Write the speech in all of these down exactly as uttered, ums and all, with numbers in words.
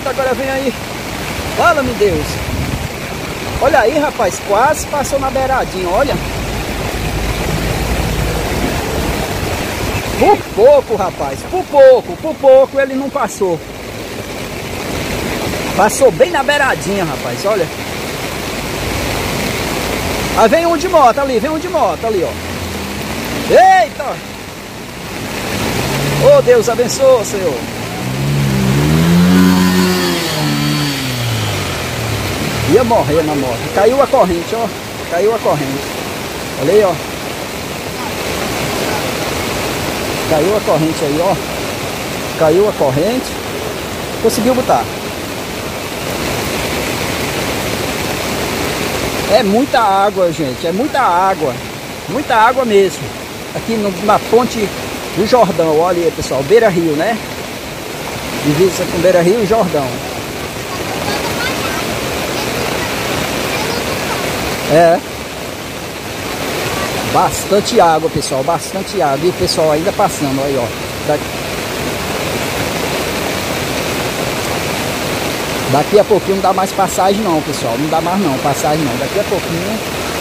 Eita, agora vem aí. Fala-me, Deus. Olha aí, rapaz, quase passou na beiradinha, olha. Por pouco, rapaz, por pouco, por pouco ele não passou. Passou bem na beiradinha, rapaz, olha. Aí vem um de moto ali, vem um de moto ali, ó. Eita! Oh, Deus abençoe, Senhor. Ia morrer na moto. Caiu a corrente, ó. Caiu a corrente. Olha aí, ó. Caiu a corrente aí, ó. Caiu a corrente. Conseguiu botar. É muita água, gente. É muita água. Muita água mesmo. Aqui no, na ponte do Jordão. Olha aí, pessoal. Beira Rio, né? Divisa com Beira Rio e Jordão. É. Bastante água, pessoal. Bastante água. E o pessoal ainda passando. Aí, ó. Daqui, Daqui a pouquinho não dá mais passagem não, pessoal. Não dá mais não, passagem não. Daqui a pouquinho.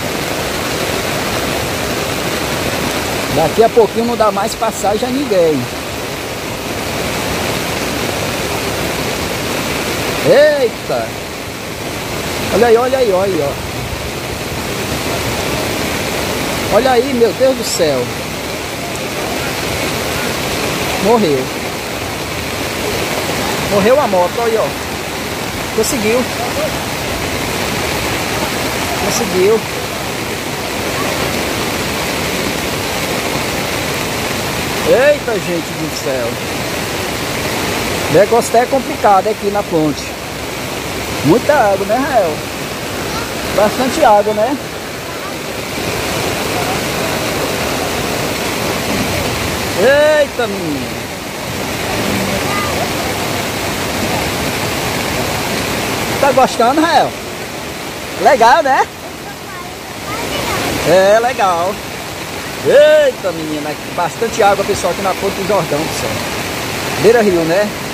Daqui a pouquinho não dá mais passagem a ninguém. Eita! Olha aí, olha aí, olha aí, ó. Olha aí, meu Deus do céu. Morreu. Morreu a moto, olha aí, ó. Conseguiu. Conseguiu. Eita, gente do céu. O negócio é complicado aqui na ponte. Muita água, né, Rael? Bastante água, né? Eita, menino. Tá gostando, Rael? Legal, né? É, legal. Eita, menina. Bastante água, pessoal, aqui na ponte do Jordão, pessoal. Beira Rio, né?